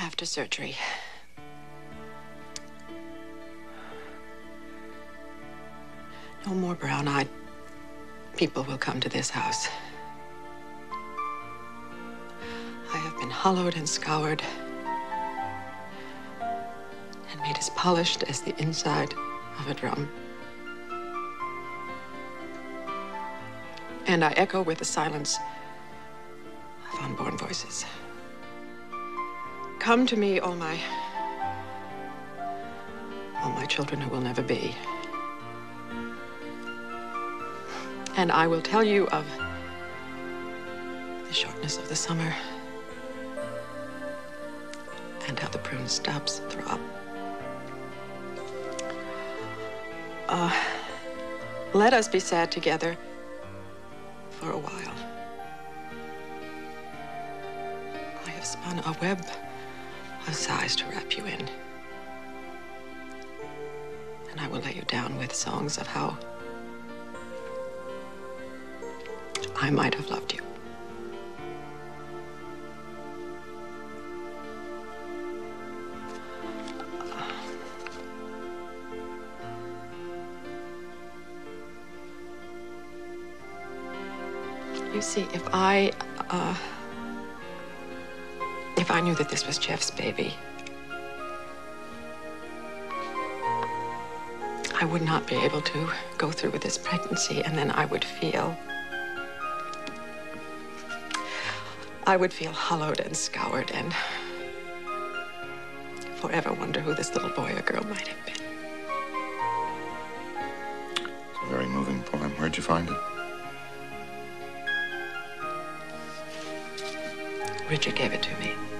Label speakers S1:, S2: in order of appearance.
S1: after surgery. No more brown-eyed people will come to this house. I have been hollowed and scoured and made as polished as the inside of a drum. And I echo with the silence of unborn voices. Come to me, all my children who will never be. And I will tell you of the shortness of the summer and how the prune stubs throb. Let us be sad together for a while. I have spun a web of sighs to wrap you in. And I will lay you down with songs of how I might have loved you. You see, if I knew that this was Jeff's baby, I would not be able to go through with this pregnancy, and then I would feel hollowed and scoured and forever wonder who this little boy or girl might have been.
S2: It's a very moving poem. Where'd you find it?
S1: Richard gave it to me.